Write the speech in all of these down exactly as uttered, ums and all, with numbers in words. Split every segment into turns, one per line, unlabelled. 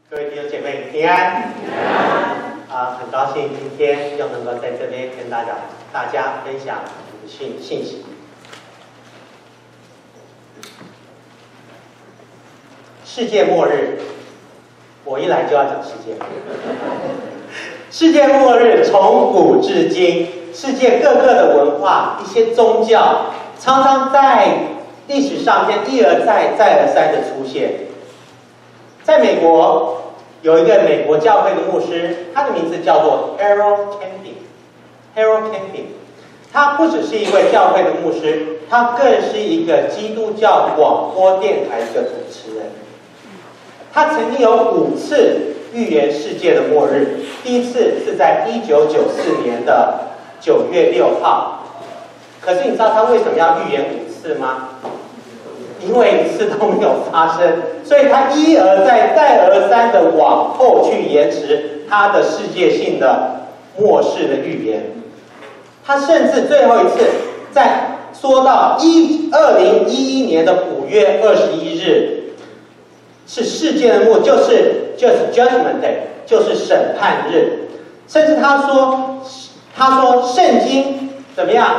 各位弟兄姐妹平安，平安啊！很高兴今天又能够在这边跟大家大家分享信信息。世界末日，我一来就要讲世界末日。世界末日从古至今，世界各个的文化、一些宗教，常常在历史上面一而再、再而三的出现。在美国有一个美国教会的牧师，他的名字叫做 Harold Camping。Harold Camping， 他不只是一位教会的牧师，他更是一个基督教广播电台的主持人。他曾经有五次预言世界的末日，第一次是在一九九四年的九月六号。可是你知道他为什么要预言五次吗？因为一次都没有发生，所以他一而再、再而三的往后去延迟他的世界性的末世的预言。他甚至最后一次在说到一二零一一年的五月二十一日是世界的末，就是就是 Judgment Day， 就是审判日。甚至他说，他说圣经怎么样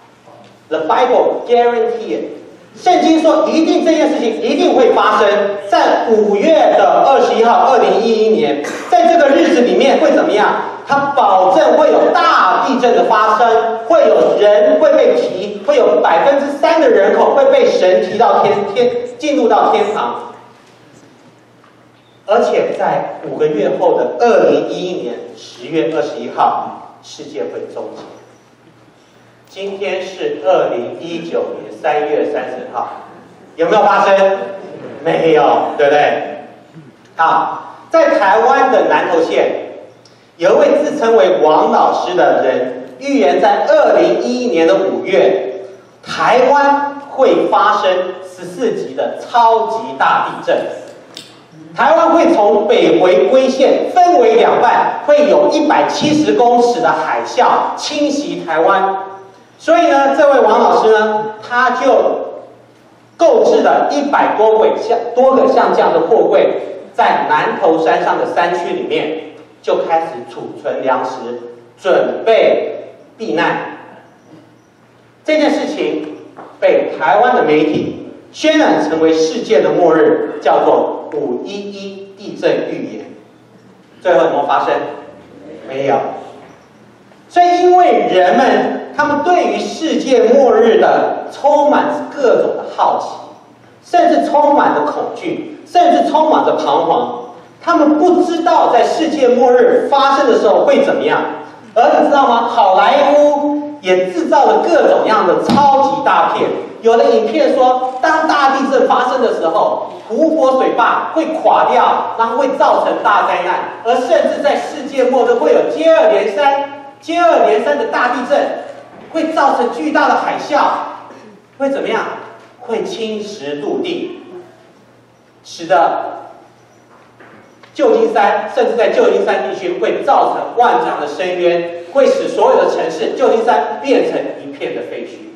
？The Bible guarantee it。圣经说，一定这件事情一定会发生在五月的二十一号，二零一一年，在这个日子里面会怎么样？他保证会有大地震的发生，会有人会被提，会有百分之三的人口会被神提到天天进入到天堂，而且在五个月后的二零一一年十月二十一号，世界会终结。今天是二零一九年三月三十号，有没有发生？没有，对不对？好，在台湾的南投县，有一位自称为王老师的人，预言在二零一一年的五月，台湾会发生十四级的超级大地震，台湾会从北回归线分为两半，会有一百七十公尺的海啸侵袭台湾。所以呢，这位王老师呢，他就购置了一百多轨像多个像这样的货柜，在南投山上的山区里面，就开始储存粮食，准备避难。这件事情被台湾的媒体渲染成为世界的末日，叫做五一一地震预言。最后有没有发生？没有。所以，因为人们他们对于世界末日的充满各种的好奇，甚至充满着恐惧，甚至充满着彷徨。他们不知道在世界末日发生的时候会怎么样。而你知道吗？好莱坞也制造了各种样的超级大片。有的影片说，当大地震发生的时候，湖泊水坝会垮掉，然后会造成大灾难，而甚至在世界末日会有接二连三。接二连三的大地震会造成巨大的海啸，会怎么样？会侵蚀陆地，使得旧金山，甚至在旧金山地区会造成万丈的深渊，会使所有的城市旧金山变成一片的废墟。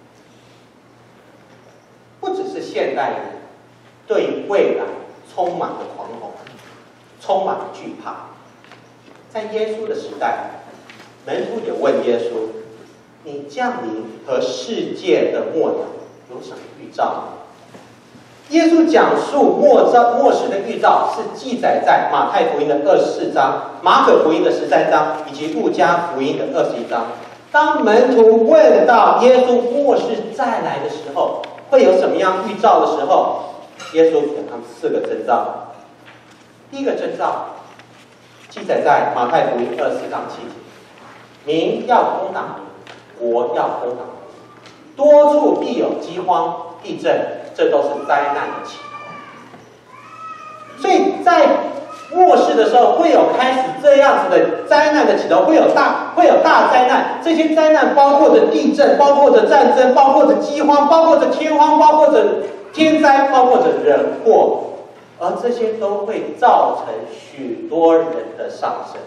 不只是现代人对于未来充满了惶恐，充满了惧怕，在耶稣的时代，门徒也问耶稣：“你降临和世界的末了有什么预兆呢？”耶稣讲述末兆末世的预兆是记载在马太福音的二十四章、马可福音的十三章以及路加福音的二十一章。当门徒问到耶稣末世再来的时候会有什么样预兆的时候，耶稣给他们四个征兆。第一个征兆记载在马太福音二十四章七节。民要攻打民，国要攻打国，多处必有饥荒、地震，这都是灾难的起头。所以在末世的时候，会有开始这样子的灾难的起头，会有大会有大灾难。这些灾难包括着地震，包括着战争，包括着饥荒，包括着天荒，包括着天灾，包括着人祸，而这些都会造成许多人的丧生。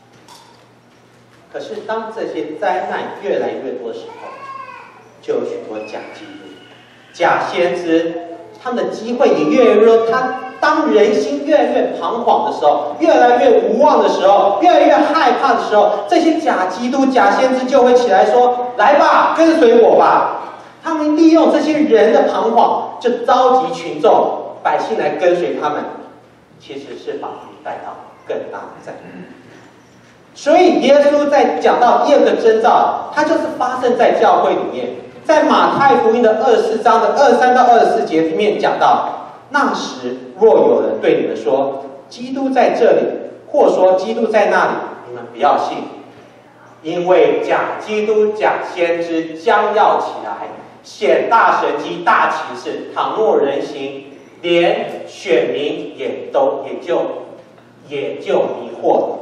可是当这些灾难越来越多的时候，就有许多假基督、假先知，他他们的机会也越来越多。他当人心越来越彷徨的时候，越来越无望的时候，越来越害怕的时候，这些假基督、假先知就会起来说：“来吧，跟随我吧。”他们利用这些人的彷徨，就召集群众百姓来跟随他们，其实是把他们带到更大的灾难。所以耶稣在讲到第二个征兆，它就是发生在教会里面。在马太福音的二十四章的二十三到二十四节里面讲到，那时若有人对你们说基督在这里，或说基督在那里，你们不要信，因为假基督、假先知将要起来，显大神迹、大奇事，倘若人行，连选民也都也就也就迷惑了。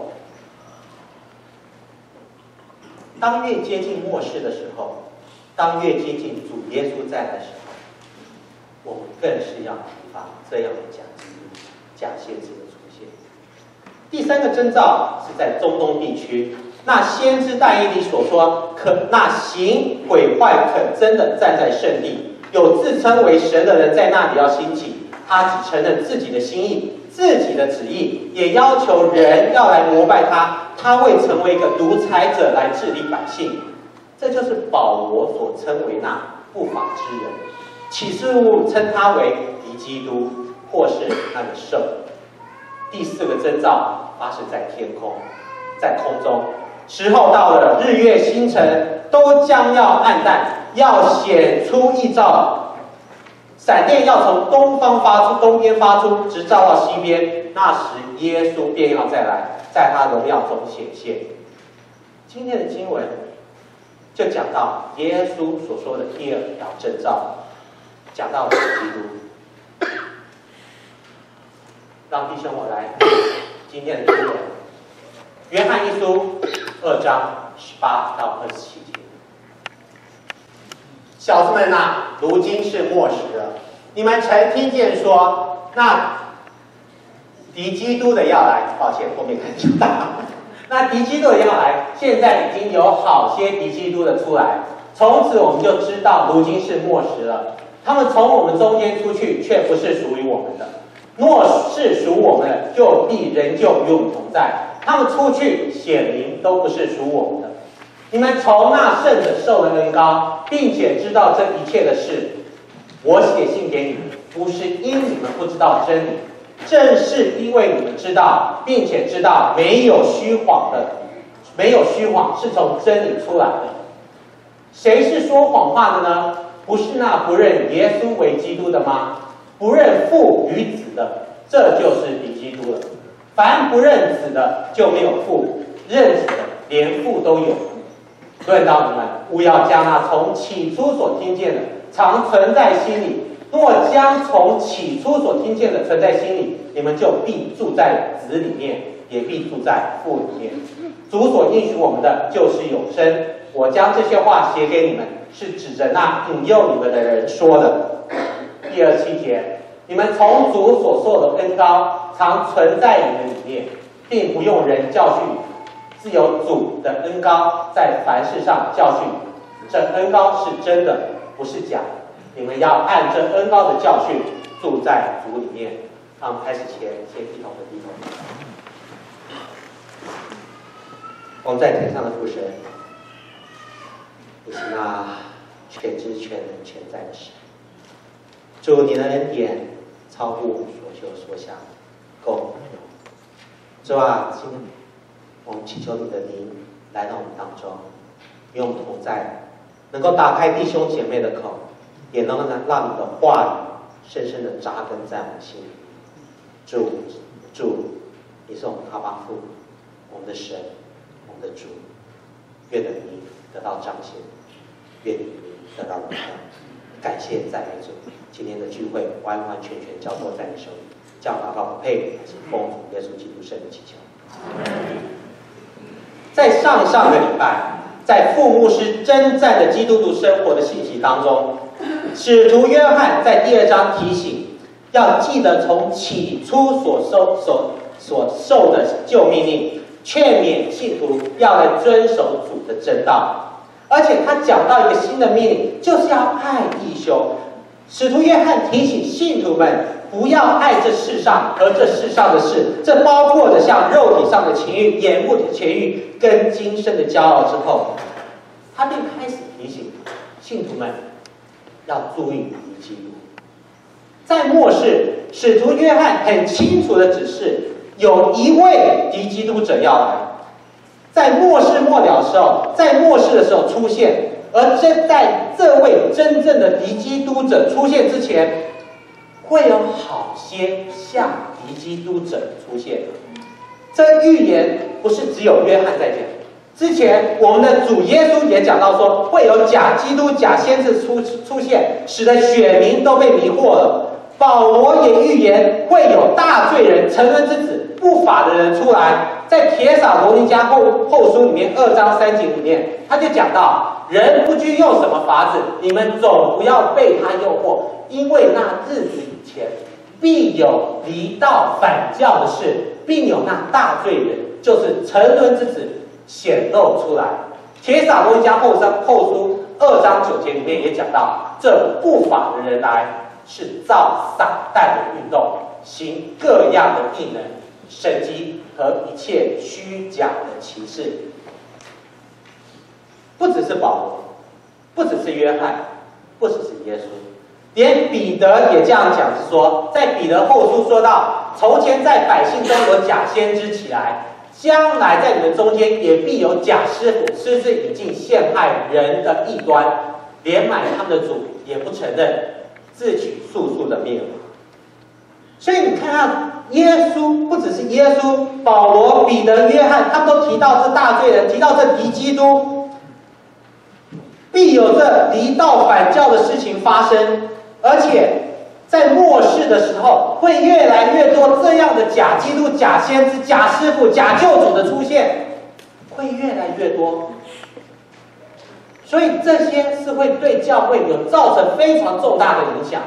当越接近末世的时候，当越接近主耶稣再来的时候，我们更是要提防这样的假基督、假先知的出现。第三个征兆是在中东地区，那先知但以理所说，可那行毁坏可真的站在圣地，有自称为神的人在那里要兴起，他只承认自己的心意、自己的旨意，也要求人要来膜拜他。他会成为一个独裁者来治理百姓，这就是保罗所称为那不法之人。启示录称他为敌基督，或是那个兽。第四个征兆发生在天空，在空中，时候到了，日月星辰都将要暗淡，要显出异兆，闪电要从东方发出，东边发出，直照到西边。那时耶稣便要再来，在他荣耀中显现。今天的经文就讲到耶稣所说的第二条征兆，讲到基督。让弟兄我来今天的经文，约翰一书二章十八到二十七节。小子们啊，如今是末时了。你们曾听见说，那敌基督的要来，抱歉，后面看就大。那敌基督的要来，现在已经有好些敌基督的出来，从此我们就知道，如今是末时了。他们从我们中间出去，却不是属于我们的；若是属我们的，就必仍旧与我们同在。他们出去，显明都不是属我们的。你们从那圣者受了恩膏，并且知道这一切的事。我写信给你们，不是因你们不知道真理，正是因为你们知道，并且知道没有虚谎的，没有虚谎是从真理出来的。谁是说谎话的呢？不是那不认耶稣为基督的吗？不认父与子的，这就是敌基督了。凡不认子的，就没有父；认子的，连父都有。论到你们，务要将那从起初所听见的常存在心里。若将从起初所听见的存在心里，你们就必住在子里面，也必住在父里面。主所应许我们的就是永生。我将这些话写给你们，是指着那引诱你们的人说的。第二七节，你们从主所受的恩膏常存在你们里面，并不用人教训，自有主的恩膏在凡事上教训你。这恩膏是真的，不是假的。你们要按这恩膏的教训住在主里面。让我们开始前先一同的低头。我们在天上的父神，你是那全知全能全在的神。主，你的恩典超乎我们所求所想，够我们用。主啊，今天我们祈求你的灵来到我们当中，与我们同在，能够打开弟兄姐妹的口，也能够让你的话语深深的扎根在我们心里。主，主，你是我们阿爸父，我们的神，我们的主。愿你的名得到彰显，愿你的名得到荣耀。感谢赞美主，今天的聚会完完全全交托在你手里，叫祷告配还是奉耶稣基督圣名祈求。在上上个礼拜，在副牧师征战的基督徒生活的信息当中，使徒约翰在第二章提醒，要记得从起初所受所所受的旧命令，劝勉信徒要来遵守主的真道。而且他讲到一个新的命令，就是要爱弟兄。 使徒约翰提醒信徒们不要爱这世上和这世上的事，这包括的像肉体上的情欲、眼目的情欲跟今生的骄傲之后，他便开始提醒信徒们要注意敌基督。在末世，使徒约翰很清楚的指示，有一位敌基督者要来，在末世末了的时候，在末世的时候出现。而这在这位真正的敌基督者出现之前，会有好些像敌基督者出现。这预言不是只有约翰在讲，之前我们的主耶稣也讲到说，会有假基督、假先知出出现，使得选民都被迷惑了。保罗也预言会有大罪人、沉沦之子、不法的人出来。在帖撒罗尼迦后后书里面二章三节里面，他就讲到，人不拘用什么法子，你们总不要被他诱惑，因为那日子以前，必有离道反教的事，并有那大罪人，就是沉沦之子显露出来。帖撒罗尼迦后章后书二章九节里面也讲到，这不法的人来，是造撒旦的运动，行各样的异能、神迹和一切虚假的奇事。不只是保罗，不只是约翰，不只是耶稣，连彼得也这样讲，是说，在彼得后书说到，从前在百姓中有假先知起来，将来在你们中间也必有假师傅，私自引进陷害人的异端，连买他们的主也不承认，自取速速的灭亡。所以你看看，耶稣不只是耶稣，保罗、彼得、约翰，他们都提到这大罪人，提到这敌基督，必有这离道反教的事情发生，而且在末世的时候，会越来越多这样的假基督、假先知、假师傅、假救主的出现，会越来越多。所以这些是会对教会有造成非常重大的影响。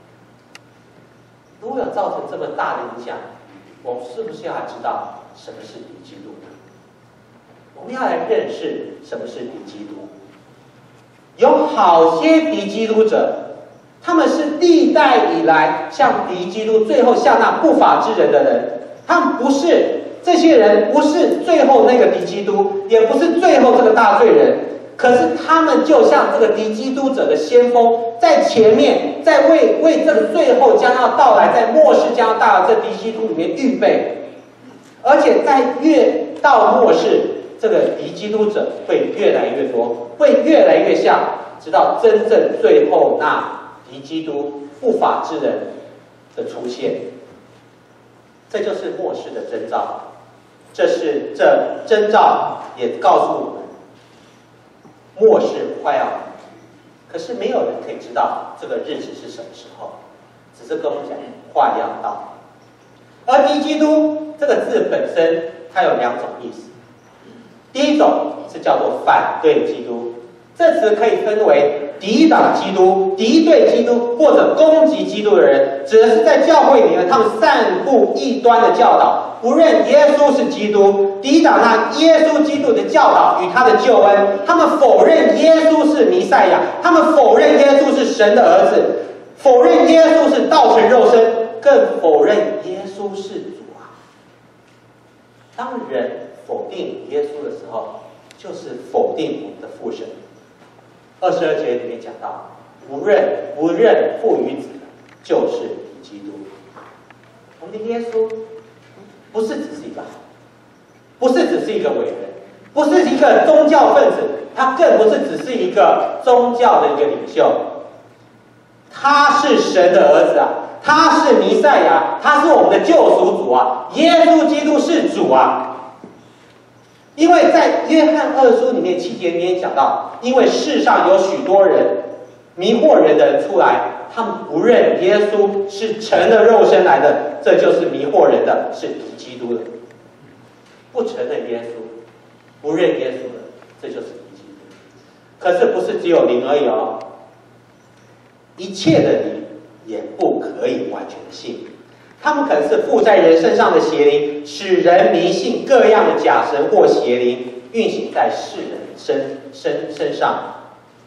如果有造成这么大的影响，我们是不是要来知道什么是敌基督呢？我们要来认识什么是敌基督。有好些敌基督者，他们是历代以来像敌基督，最后像那不法之人的人。他们不是这些人，不是最后那个敌基督，也不是最后这个大罪人。可是他们就像这个敌基督者的先锋，在前面，在为为这个最后将要到来，在末世将要到来这敌基督里面预备，而且在越到末世，这个敌基督者会越来越多，会越来越像，直到真正最后那敌基督不法之人的出现。这就是末世的征兆，这是这征兆也告诉我们。末世快要来，可是没有人可以知道这个日子是什么时候，只是跟我们讲快要到。而敌基督这个字本身，它有两种意思。第一种是叫做反对基督，这词可以分为抵挡基督、敌对基督或者攻击基督的人，指的是在教会里面他们散布异端的教导，不认耶稣是基督，抵挡那耶稣基督的教导与他的救恩，他们否认耶稣是弥赛亚，他们否认耶稣是神的儿子，否认耶稣是道成肉身，更否认耶稣是主啊。当人否定耶稣的时候，就是否定我们的父神。二十二节里面讲到，不认不认父与子，就是敌基督。我们的耶稣不是只是一个好，不是只是一个伟人，不是一个宗教分子，他更不是只是一个宗教的一个领袖，他是神的儿子啊，他是弥赛亚，他是我们的救赎主啊，耶稣基督是主啊。因为在约翰二书里面七节里面讲到，因为世上有许多人迷惑人的人出来，他们不认耶稣是成了肉身来的，这就是迷惑人的，是敌基督的。不承认耶稣，不认耶稣的，这就是敌基督。可是不是只有灵而已哦，一切的灵也不可以完全的信。他们可能是附在人身上的邪灵，使人迷信各样的假神或邪灵，运行在世人身身身上。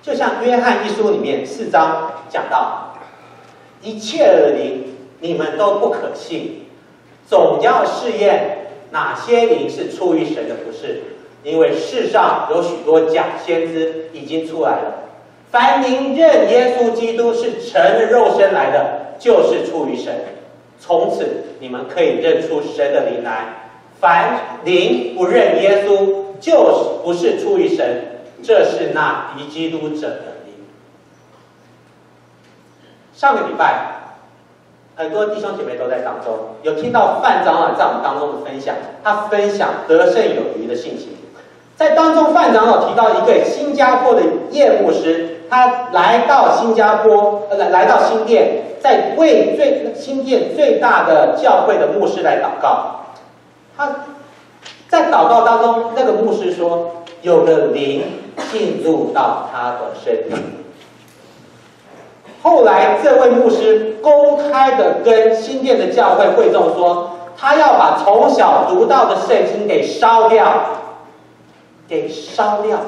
就像约翰一书里面四章讲到，一切的灵你们都不可信，总要试验哪些灵是出于神的，不是，因为世上有许多假先知已经出来了。凡灵认耶稣基督是神的肉身来的，就是出于神。从此你们可以认出神的灵来。凡灵不认耶稣，就是不是出于神，这是那敌基督者的灵。上个礼拜，很多弟兄姐妹都在当中，有听到范长老在我们当中的分享，他分享得胜有余的信息。在当中，范长老提到一个新加坡的叶牧师，他来到新加坡，呃，来到新店，在为最新店最大的教会的牧师来祷告。他在祷告当中，那个牧师说，有个灵进入到他的身体。后来，这位牧师公开的跟新店的教会会众说，他要把从小读到的圣经给烧掉，给烧掉。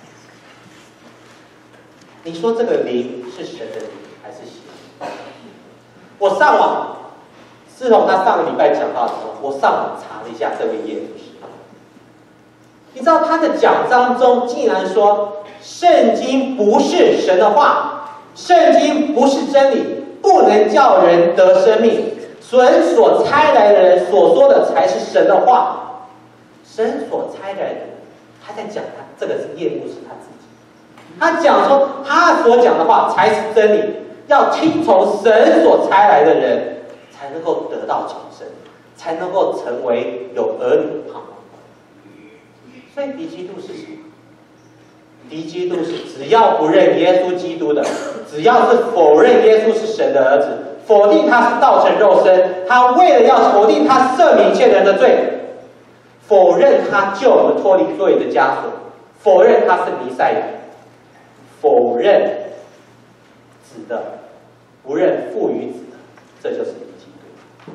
你说这个灵是神的灵还是邪？我上网，自从他上个礼拜讲到的时候，我上网查了一下这位叶牧师。你知道他的讲章中竟然说，圣经不是神的话，圣经不是真理，不能叫人得生命。神所差来的人所说的才是神的话。神所差来的人，他在讲他这个是叶牧师他自己，他讲说他所讲的话才是真理，要听从神所差来的人，才能够得到重生，才能够成为有儿女的盼望。所以敌基督是什么？敌基督是只要不认耶稣基督的，只要是否认耶稣是神的儿子，否定他是道成肉身，他为了要否定他赦免一切人的罪，否认他救我们脱离罪的枷锁，否认他是弥赛亚，否认子的，不认父与子的，这就是敌基督。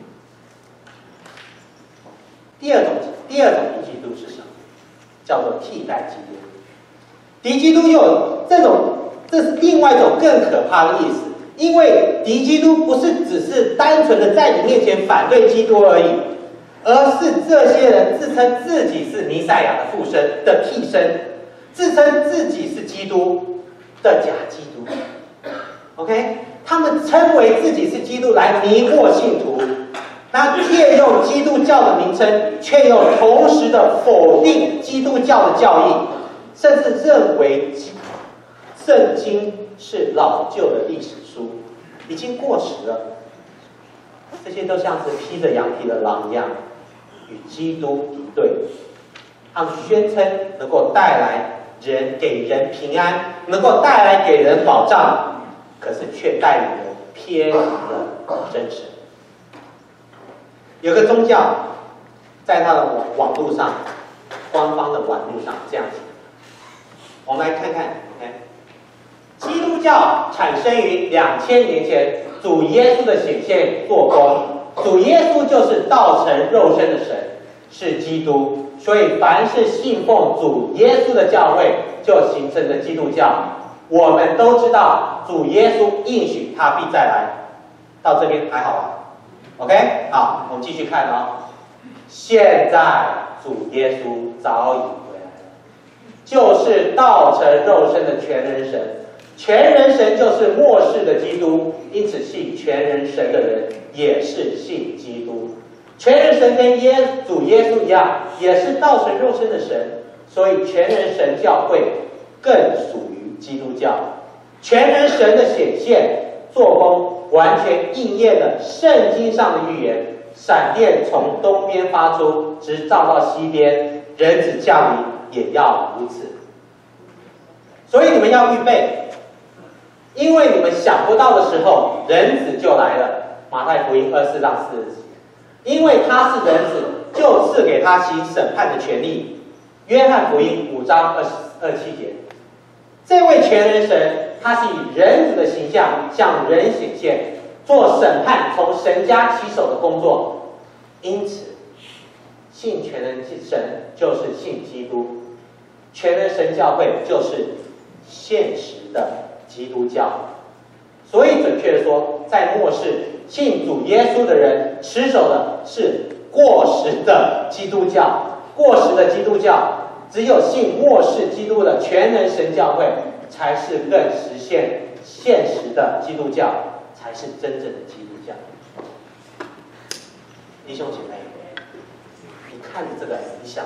第二种，第二种敌基督是什么？叫做替代基督。敌基督又有这种，这是另外一种更可怕的意思。因为敌基督不是只是单纯的在你面前反对基督而已，而是这些人自称自己是弥赛亚的附身的替身，自称自己是基督的假基督。OK， 他们称为自己是基督来迷惑信徒，他借用基督教的名称，却又同时的否定基督教的教义，甚至认为圣经是老旧的历史书，已经过时了。这些都像是披着羊皮的狼一样，与基督敌对。他们宣称能够带来人给人平安，能够带来给人保障，可是却带领人偏离了真神。有个宗教在他的网网络上，官方的网络上这样写，我们来看看。OK， 基督教产生于两千年前，主耶稣的显现做工。主耶稣就是道成肉身的神，是基督，所以凡是信奉主耶稣的教会，就形成了基督教。我们都知道，主耶稣应许他必再来。到这边还好吧？ OK， 好，我们继续看哦。现在主耶稣早已回来了，就是道成肉身的全人神。全人神就是末世的基督，因此信全人神的人也是信基督。全人神跟耶主耶稣一样，也是道成肉身的神，所以全人神教会更属于基督教。全人神的显现做工，完全应验了圣经上的预言：闪电从东边发出，直照到西边，人子降临也要如此。所以你们要预备，因为你们想不到的时候，人子就来了。马太福音二十四章四十节，因为他是人子，就赐给他行审判的权利。约翰福音五章二十二七节，这位全人神，他是以人子的形象向人显现，做审判从神家起手的工作。因此，信全人神就是信基督，全人神教会就是现实的基督教。所以准确的说，在末世信主耶稣的人持守的是过时的基督教。过时的基督教，只有信末世基督的全能神教会，才是更实现现实的基督教，才是真正的基督教。弟兄姐妹，你看这个影响，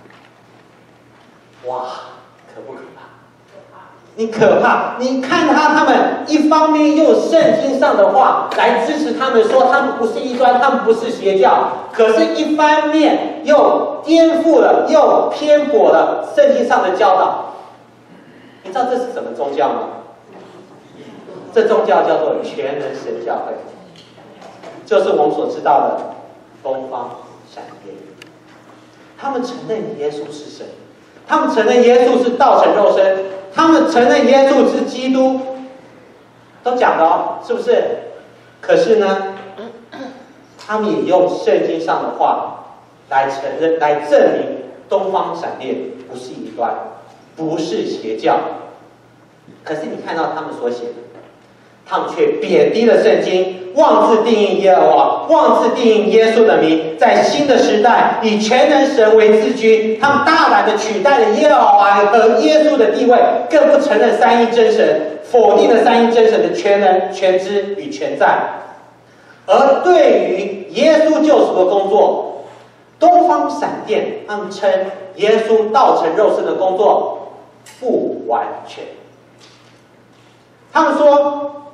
哇，可不可怕？你可怕！你看他他们一方面用圣经上的话来支持他们，说他们不是异端，他们不是邪教，可是一方面又颠覆了，又偏颇了圣经上的教导。你知道这是什么宗教吗？这宗教叫做全能神教会，就是我们所知道的东方闪电。他们承认耶稣是神，他们承认耶稣是道成肉身，他们承认耶稣是基督，都讲了哦，是不是？可是呢，他们也用圣经上的话来承认、来证明东方闪电不是异端，不是邪教。可是你看到他们所写的，他们却贬低了圣经，妄自定义耶和华，妄自定义耶稣的名，在新的时代以全能神为自居，他们大胆地取代了耶和华和耶稣的地位，更不承认三一真神，否定了三一真神的全能、全知与全在。而对于耶稣救赎的工作，东方闪电他们称耶稣道成肉身的工作不完全。他们说，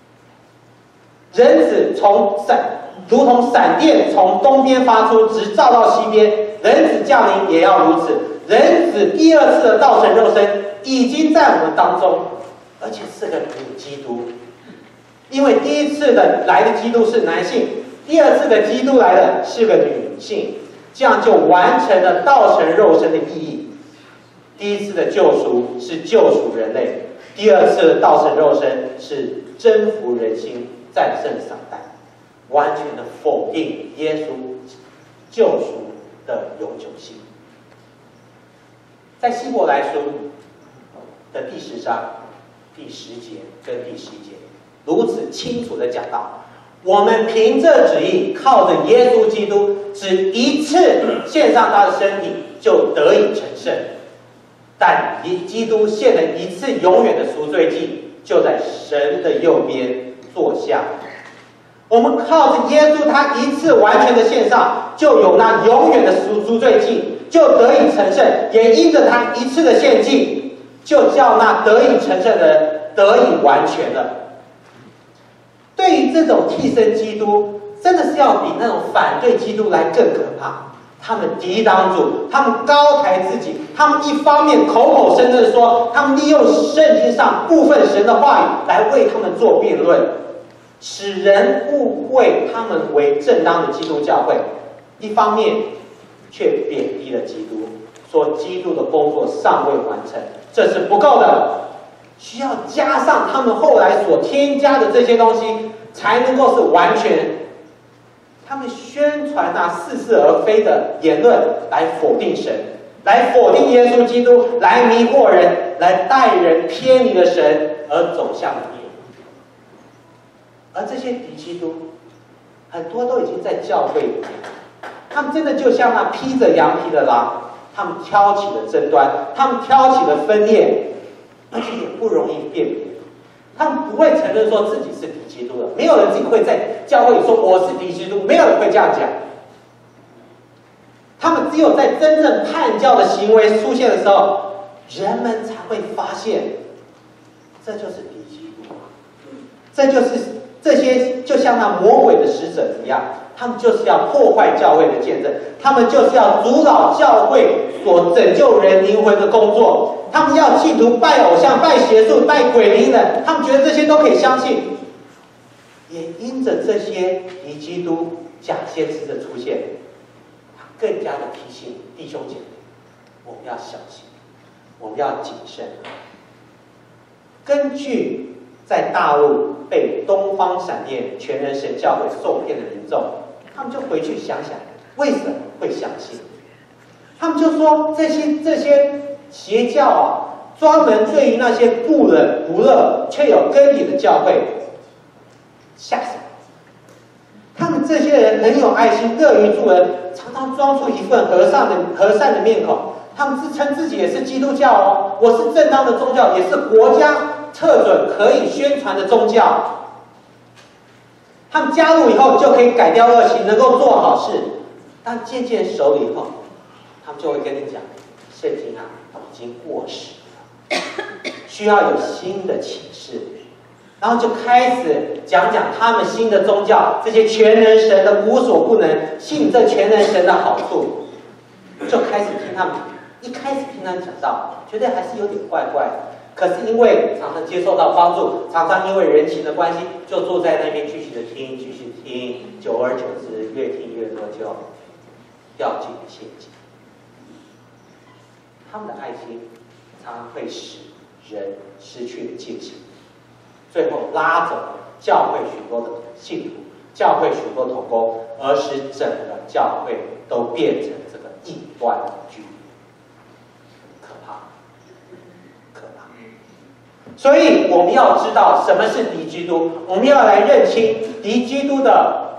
人子从闪，如同闪电从东边发出，直照到西边，人子降临也要如此。人子第二次的道成肉身已经在我们当中，而且是个女基督。因为第一次的来的基督是男性，第二次的基督来的是个女性，这样就完成了道成肉身的意义。第一次的救赎是救赎人类，第二次的道成肉身是征服人心，战胜撒旦，完全的否定耶稣救赎的永久性。在希伯来书的第十章第十节跟第十一节，如此清楚的讲到，我们凭着旨意，靠着耶稣基督，只一次献上他的身体，就得以成圣。但基督献了一次永远的赎罪祭，就在神的右边坐下。我们靠着耶稣，他一次完全的献上，就有那永远的赎赎罪祭，就得以成圣。也因着他一次的献祭，就叫那得以成圣的人得以完全了。对于这种替身基督，真的是要比那种反对基督来更可怕。他们抵挡主，他们高抬自己，他们一方面口口声声地说，他们利用圣经上部分神的话语来为他们做辩论，使人误会他们为正当的基督教会；一方面却贬低了基督，说基督的工作尚未完成，这是不够的，需要加上他们后来所添加的这些东西，才能够是完全。他们宣传那似是而非的言论，来否定神，来否定耶稣基督，来迷惑人，来带人偏离了神，而走向了灭亡。而这些敌基督，很多都已经在教会里面，他们真的就像那披着羊皮的狼，他们挑起了争端，他们挑起了分裂，而且也不容易辨别。他们不会承认说自己是敌基督的，没有人自己会在教会里说我是敌基督，没有人会这样讲。他们只有在真正叛教的行为出现的时候，人们才会发现，这就是敌基督，这就是这些就像那魔鬼的使者一样，他们就是要破坏教会的见证，他们就是要阻扰教会所拯救人灵魂的工作。他们要企图拜偶像、拜邪术、拜鬼灵的，他们觉得这些都可以相信。也因着这些敌基督假先知的出现，他更加的提醒弟兄姐妹，我们要小心，我们要谨慎。根据在大陆被东方闪电全能神教会受骗的民众，他们就回去想想，为什么会相信？他们就说这些这些邪教啊， 专门对于那些不冷不热却有根底的教会下手。他们这些人很有爱心，乐于助人，常常装出一份和善的和善的面孔。他们自称自己也是基督教哦，我是正当的宗教，也是国家特准可以宣传的宗教。他们加入以后就可以改掉恶行，能够做好事。但渐渐熟了以后，他们就会跟你讲，圣经啊已经过时了，需要有新的启示。然后就开始讲讲他们新的宗教，这些全能神的无所不能，信这全能神的好处，就开始听他们。一开始听他们讲到，觉得还是有点怪怪的。可是因为常常接受到帮助，常常因为人情的关系，就坐在那边继续的听，继续听，久而久之，越听越多，就掉进了陷阱。他们的爱心常常会使人失去了戒心，最后拉走了教会许多的信徒，教会许多同工，而使整个教会都变成这个异端的聚。可怕，可怕！所以我们要知道什么是敌基督，我们要来认清敌基督的，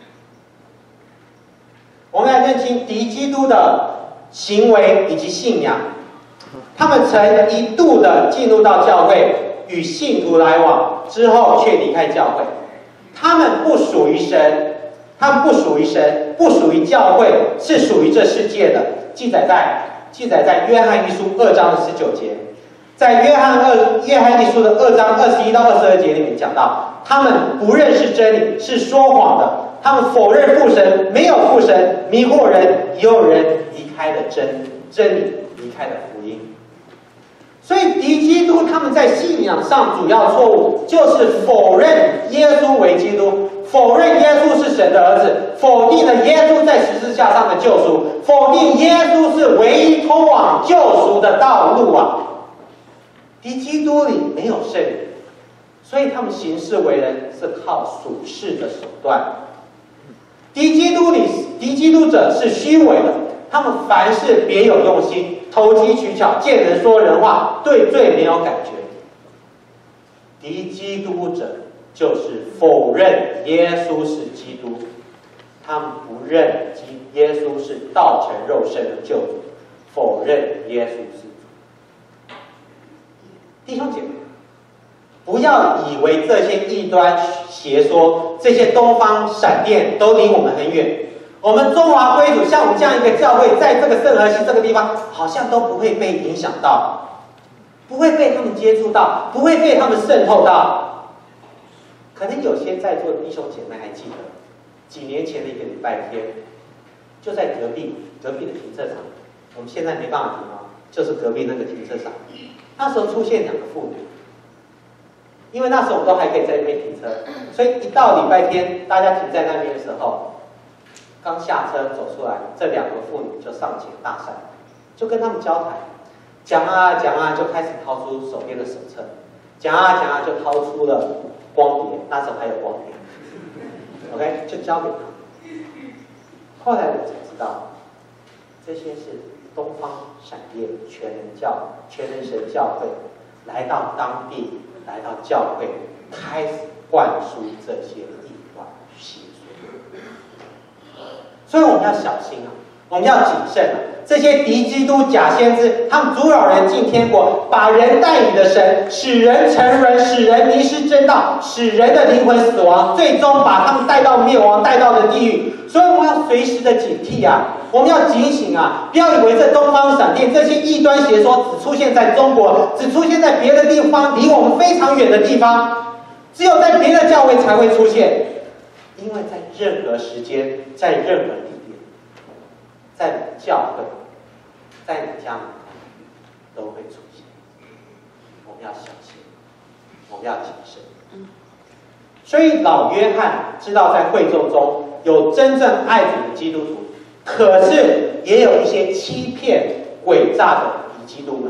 我们来认清敌基督的行为以及信仰。他们曾一度的进入到教会，与信徒来往，之后却离开教会。他们不属于神，他们不属于神，不属于教会，是属于这世界的。记载在记载在约翰一书二章的十九节，在约翰二约翰一书的二章二十一到二十二节里面讲到，他们不认识真理，是说谎的。他们否认父神，没有父神，迷惑人，也有人离开了真真理，离开了福音。所以敌基督他们在信仰上主要错误就是否认耶稣为基督，否认耶稣是神的儿子，否定了耶稣在十字架上的救赎，否定耶稣是唯一通往救赎的道路啊！敌基督里没有圣灵，所以他们行事为人是靠属世的手段。敌基督里敌基督者是虚伪的，他们凡事别有用心，投机取巧，见人说人话，对罪没有感觉。敌基督者就是否认耶稣是基督，他们不认耶稣是道成肉身的救主，否认耶稣是主。弟兄姐妹，不要以为这些异端邪说，这些东方闪电都离我们很远。我们中华归主像我们这样一个教会，在这个圣河西这个地方，好像都不会被影响到，不会被他们接触到，不会被他们渗透到。可能有些在座的弟兄姐妹还记得，几年前的一个礼拜天，就在隔壁隔壁的停车场，我们现在没办法停哦，就是隔壁那个停车场，那时候出现两个妇女。因为那时候我们都还可以在那边停车，所以一到礼拜天，大家停在那边的时候，刚下车走出来，这两个妇女就上前搭讪，就跟他们交谈，讲啊讲啊，就开始掏出手边的手册，讲啊讲啊，就掏出了光碟，那时候还有光碟 ，OK， 就交给他们。后来我才知道，这些是东方闪电全能教全能神教会来到当地。来到教会，开始灌输这些异端邪说，所以我们要小心啊，我们要谨慎啊。这些敌基督假先知，他们阻扰人进天国，把人带离了神，使人沉沦，使人迷失真道，使人的灵魂死亡，最终把他们带到灭亡，带到了地狱。所以我们要随时的警惕啊，我们要警醒啊！不要以为这东方闪电这些异端邪说只出现在中国，只出现在别的地方，离我们非常远的地方，只有在别的教会才会出现。因为在任何时间，在任何地点，在你的教会，在你家门口都会出现。我们要小心，我们要谨慎。所以老约翰知道在会众中有真正爱主的基督徒，可是也有一些欺骗诡诈的敌基督们，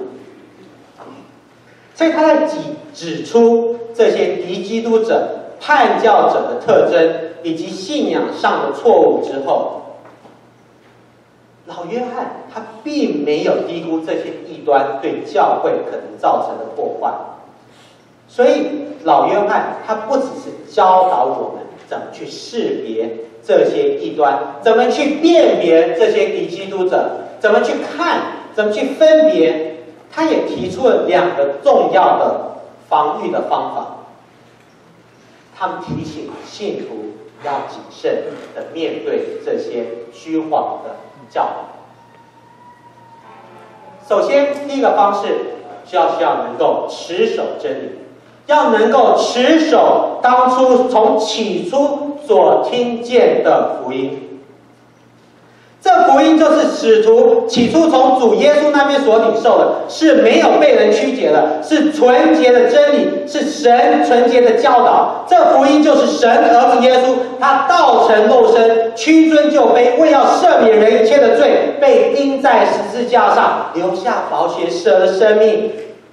所以他在指指出这些敌基督者、叛教者的特征以及信仰上的错误之后， 老约翰他并没有低估这些异端对教会可能造成的破坏，所以老约翰他不只是教导我们怎么去识别这些异端，怎么去辨别这些敌基督者，怎么去看，怎么去分别，他也提出了两个重要的防御的方法。他们提醒信徒要谨慎的面对这些虚谎的教导。首先，第一个方式就要需要能够持守真理，要能够持守当初从起初所听见的福音。这福音就是使徒起初从主耶稣那边所领受的，是没有被人曲解的，是纯洁的真理，是神纯洁的教导。这福音就是神儿子耶稣，他道成肉身，屈尊就卑，为要赦免人一切的罪，被钉在十字架上，留下宝血，舍了生命，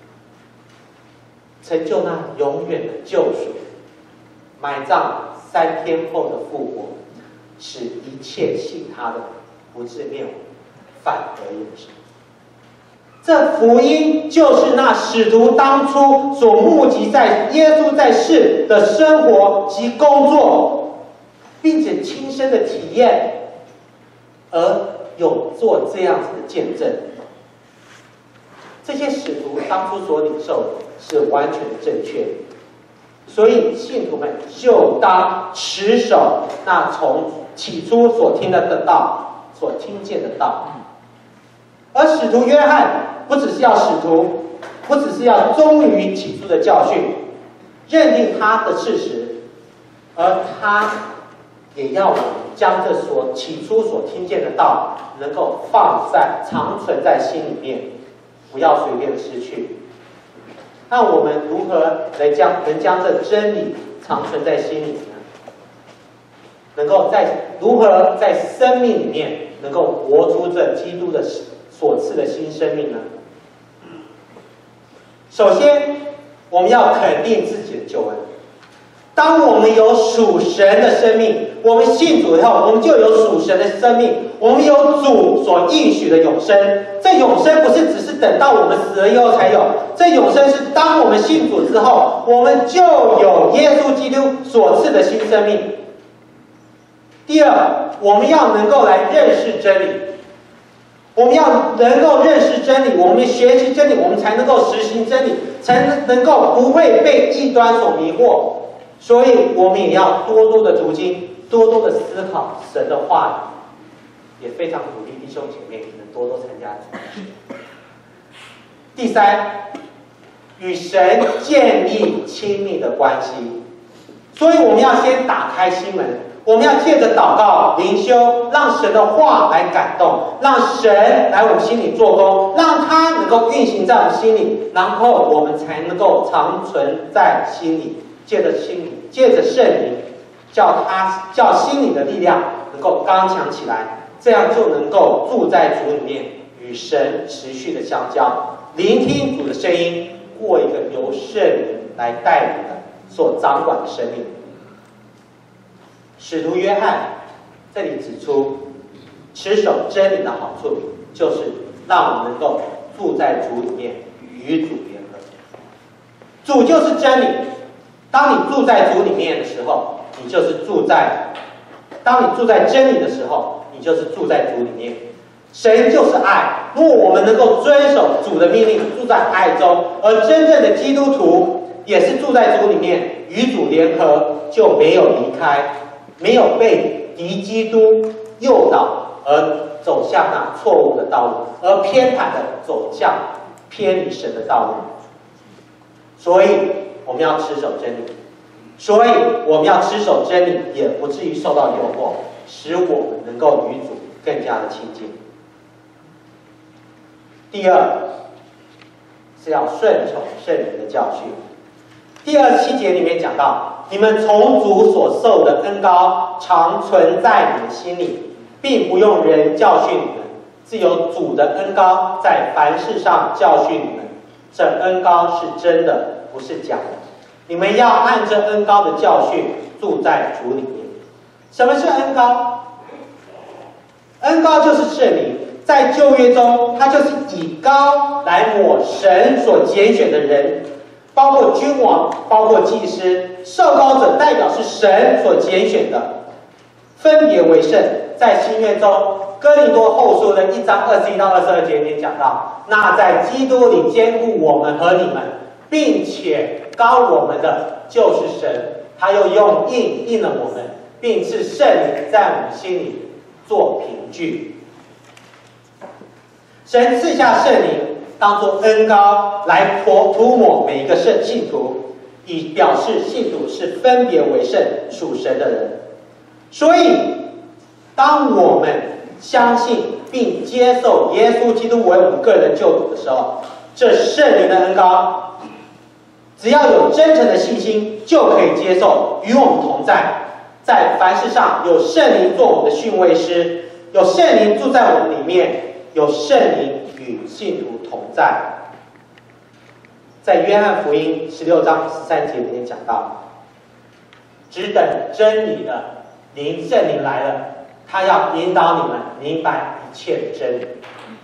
成就那永远的救赎，埋葬三天后的复活，使一切信他的不至灭亡，反得永生。这福音就是那使徒当初所目击在耶稣在世的生活及工作，并且亲身的体验，而有做这样子的见证。这些使徒当初所领受的是完全正确的，所以信徒们就当持守那从起初所听的道，所听见的道。而使徒约翰不只是要使徒，不只是要忠于起初的教训，认定他的事实，而他也要我们将这所起初所听见的道，能够放在长存在心里面，不要随便失去。那我们如何能将能将这真理长存在心里呢？能够在如何在生命里面能够活出这基督的所赐的新生命呢？首先，我们要肯定自己的救恩。当我们有属神的生命，我们信主以后，我们就有属神的生命，我们有主所应许的永生。这永生不是只是等到我们死了以后才有，这永生是当我们信主之后，我们就有耶稣基督所赐的新生命。第二，我们要能够来认识真理，我们要能够认识真理，我们学习真理，我们才能够实行真理，才能够不会被异端所迷惑。所以我们也要多多的读经，多多的思考神的话语，也非常鼓励弟兄姐妹能多多参加。第三，与神建立亲密的关系。所以我们要先打开心门，我们要借着祷告灵修，让神的话来感动，让神来我们心里做工，让他能够运行在我们心里，然后我们才能够长存在心里。借着心里，借着圣灵，叫他叫心里的力量能够刚强起来，这样就能够住在主里面，与神持续的相交，聆听主的声音，过一个由圣灵来带领的所掌管的生命。使徒约翰这里指出，持守真理的好处，就是让我们能够住在主里面，与主联合。主就是真理。当你住在主里面的时候，你就是住在；当你住在真理的时候，你就是住在主里面。神就是爱，如果我们能够遵守主的命令，住在爱中，而真正的基督徒也是住在主里面，与主联合，就没有离开，没有被敌基督诱导而走向那错误的道路，而偏袒的走向偏离神的道路。所以我们要持守真理，所以我们要持守真理，也不至于受到诱惑，使我们能够与主更加的亲近。第二是要顺从圣灵的教训。第二十七节里面讲到，你们从主所受的恩膏常存在你们心里，并不用人教训你们，自有主的恩膏在凡事上教训你们。这恩膏是真的，不是假的。你们要按这恩膏的教训住在主里面。什么是恩膏？恩膏就是圣灵， 在旧约中，它就是以膏来抹神所拣选的人，包括君王，包括祭司。受膏者代表是神所拣选的，分别为圣。在新约中，哥林多后书的一章二十一到二十二节里面讲到，那在基督里兼顾我们和你们，并且膏我们的就是神，他又用印印了我们，并赐圣灵在我们心里做凭据。神赐下圣灵当作恩膏来涂涂抹每一个圣信徒，以表示信徒是分别为圣属神的人。所以当我们相信并接受耶稣基督为我们个人救主的时候，这圣灵的恩膏只要有真诚的信心就可以接受，与我们同在。在凡事上有圣灵做我们的训慰师，有圣灵住在我们里面，有圣灵与信徒同在。在约翰福音十六章十三节里面讲到，只等真理的灵圣灵来了，他要引导你们明白一切的真理。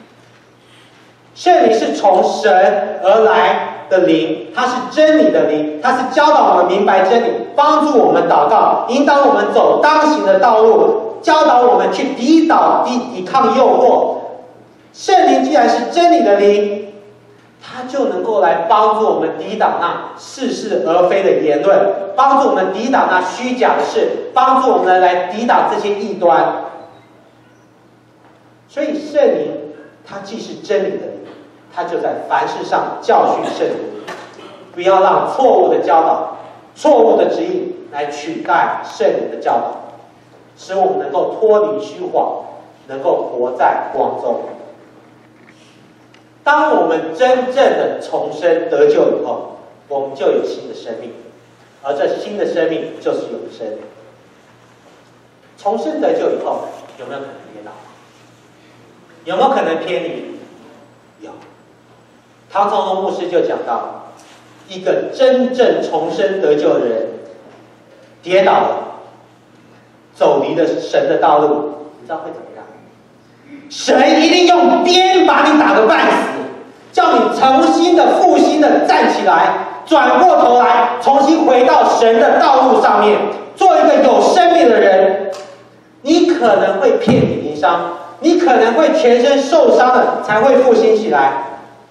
圣灵是从神而来的灵，它是真理的灵，它是教导我们明白真理，帮助我们祷告，引导我们走当行的道路，教导我们去抵挡抵抵抗诱惑。圣灵既然是真理的灵，它就能够来帮助我们抵挡那似是而非的言论，帮助我们抵挡那虚假的事，帮助我们来抵挡这些异端。所以圣灵它既是真理的灵，它就在凡事上教训圣徒，不要让错误的教导、错误的指引来取代圣灵的教导，使我们能够脱离虚谎，能够活在光中。当我们真正的重生得救以后，我们就有新的生命，而这新的生命就是永生。重生得救以后，有没有可能跌倒？有没有可能偏离？有。唐崇荣牧师就讲到，一个真正重生得救的人跌倒了，走离了神的道路，你知道会怎么样？神一定用鞭把你打个半死，叫你重新的复兴的站起来，转过头来，重新回到神的道路上面，做一个有生命的人。你可能会遍体鳞伤，你可能会全身受伤了才会复兴起来。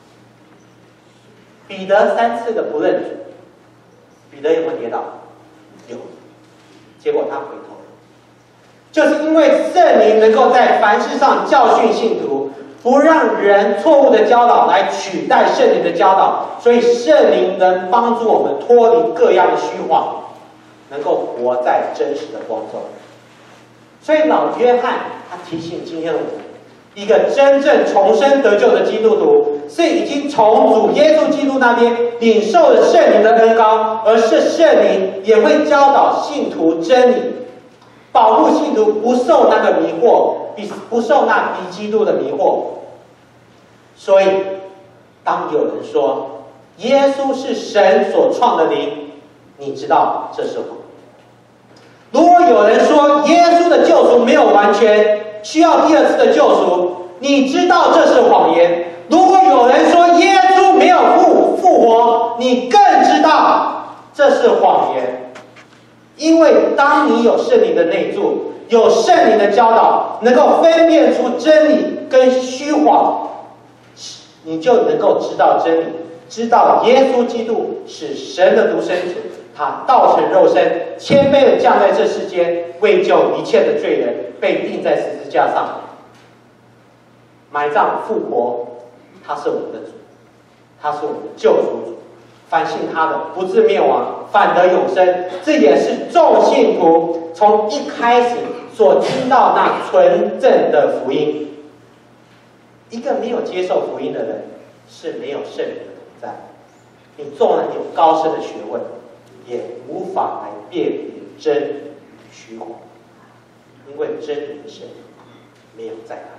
彼得三次的不认主，彼得有没有跌倒？有。结果他回头了，就是因为圣灵能够在凡事上教训信徒，不让人错误的教导来取代圣灵的教导，所以圣灵能帮助我们脱离各样的虚谎，能够活在真实的光中。所以老约翰他提醒今天的我们，一个真正重生得救的基督徒，是已经从主耶稣基督那边领受了圣灵的恩膏，而是圣灵也会教导信徒真理，保护信徒不受那个迷惑，不受那敌基督的迷惑。所以当有人说耶稣是神所创的灵，你知道这是谎。如果有人说耶稣的救赎没有完全，需要第二次的救赎，你知道这是谎言。如果有人说耶稣没有复复活，你更知道这是谎言。因为当你有圣灵的内住，有圣灵的教导，能够分辨出真理跟虚谎，你就能够知道真理，知道耶稣基督是神的独生子，他道成肉身，谦卑的降在这世间，为救一切的罪人，被钉在十字架上，埋葬复活。他是我们的主，他是我们的救赎主。凡信他的，不至灭亡，反得永生。这也是众信徒从一开始所听到那纯正的福音。一个没有接受福音的人，是没有圣灵的同在。你纵然有高深的学问，也无法来辨别真理与虚谎，因为真理的圣灵没有在那里。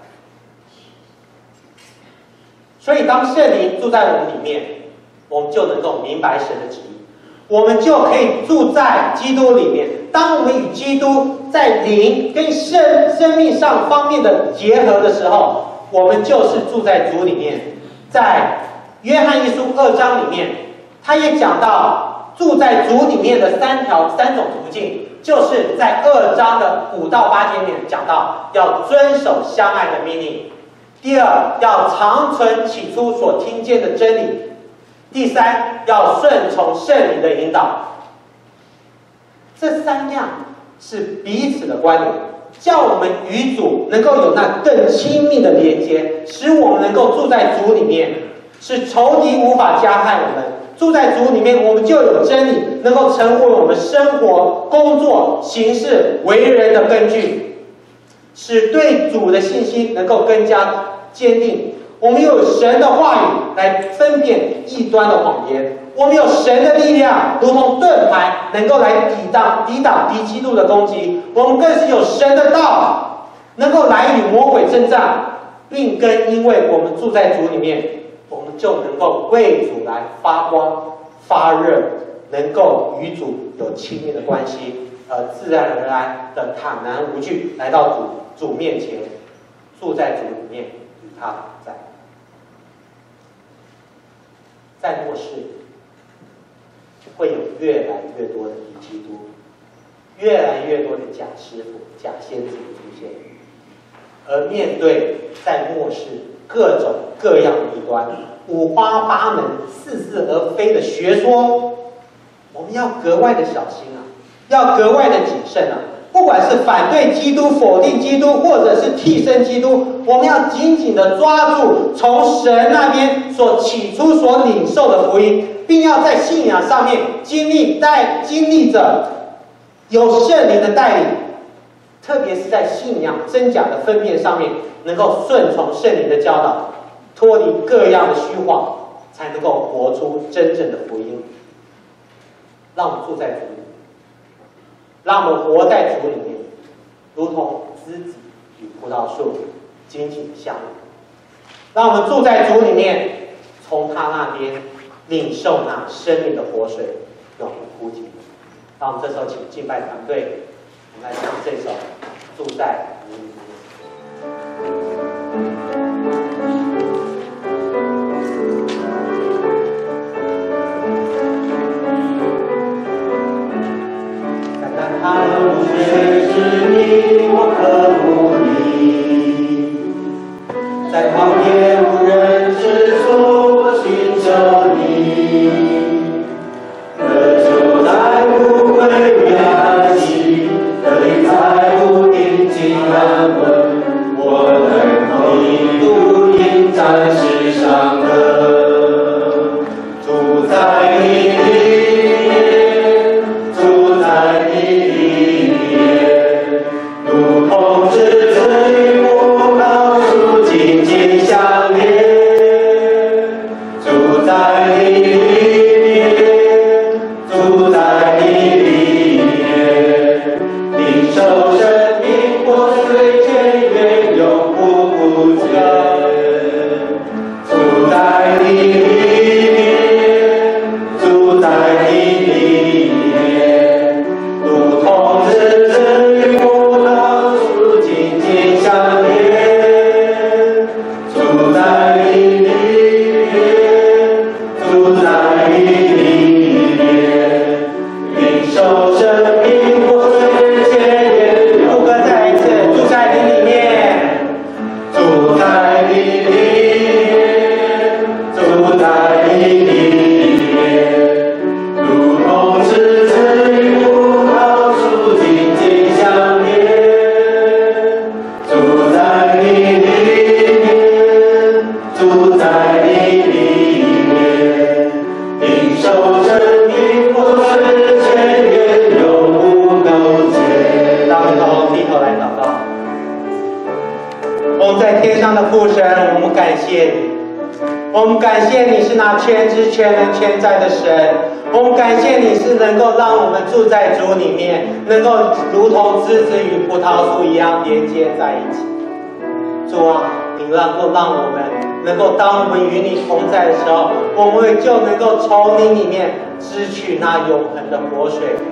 所以当圣灵住在我们里面，我们就能够明白神的旨意，我们就可以住在基督里面。当我们与基督在灵跟生生命上方面的结合的时候， 我们就是住在主里面。在约翰一书二章里面，他也讲到住在主里面的三条三种途径，就是在二章的五到八节里面讲到要遵守相爱的命令。第二，要长存起初所听见的真理。第三，要顺从圣灵的引导。这三样是彼此的关联，叫我们与主能够有那更亲密的连接，使我们能够住在主里面，使仇敌无法加害我们。住在主里面，我们就有真理，能够成为我们生活、工作、行事、为人的根据，使对主的信心能够更加坚定。我们有神的话语来分辨异端的谎言，我们有神的力量，如同盾牌，能够来抵挡抵挡敌基督的攻击。我们更是有神的道，能够来与魔鬼征战，并跟因为我们住在主里面，我们就能够为主来发光发热，能够与主有亲密的关系，而自然而然的坦然无惧来到主主面前，住在主里面，与他同在。在末世会有越来越多的敌基督，越来越多的假师傅、假先知出现，而面对在末世各种各样的异端、五花八门、似是而非的学说，我们要格外的小心啊，要格外的谨慎啊。不管是反对基督、否定基督，或者是替身基督，我们要紧紧的抓住从神那边所起初所领受的福音，并要在信仰上面经历带经历着有圣灵的带领，特别是在信仰真假的分辨上面，能够顺从圣灵的教导，脱离各样的虚谎，才能够活出真正的福音。让我们住在主里，让我们活在主里面，如同枝子与葡萄树紧紧相连。让我们住在主里面，从他那边领受那生命的活水，永不枯竭。让我们这时候请敬拜团队，我们来唱这首《住在主里面》。他不认识你，我渴慕你，在旷野无人之处，我寻求你。渴求在无悔与安息，得以在无定静安稳。我能一度引战世上的，住在你里面，住在你。全知全能全在的神，我们感谢你是能够让我们住在主里面，能够如同枝子与葡萄树一样连接在一起。主啊，你能够让我们能够当我们与你同在的时候，我们就能够从你里面支取那永恒的活水，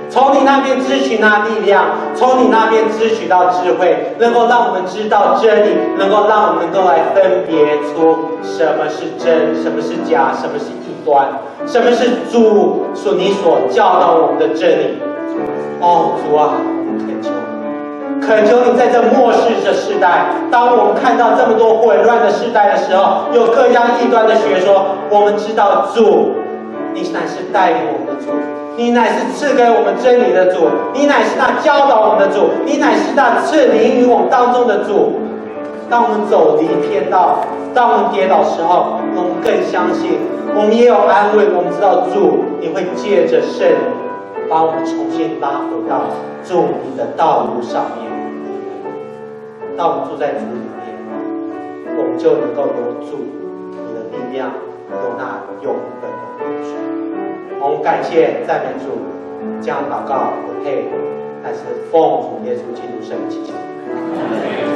从你那边支取那力量，从你那边支取到智慧，能够让我们知道真理，能够让我们能够来分别出什么是真，什么是假，什么是异端，什么是主所你所教导我们的真理。哦，主啊，我们恳求你，恳求你在这末世这世代，当我们看到这么多混乱的世代的时候，有各样异端的学说，我们知道主，你乃是带领我们的主。你乃是赐给我们真理的主，你乃是那教导我们的主，你乃是那赐灵于我们当中的主。当我们走离偏道，当我们跌倒时候，我们更相信，我们也有安慰。我们知道主，你会借着圣灵，把我们重新拉回到主你的道路上面。当我们住在主里面，我们就能够有主你的力量，有那永恒的福祉。我们感谢赞美主，这样祷告不配，但是奉主耶稣基督圣名祈求。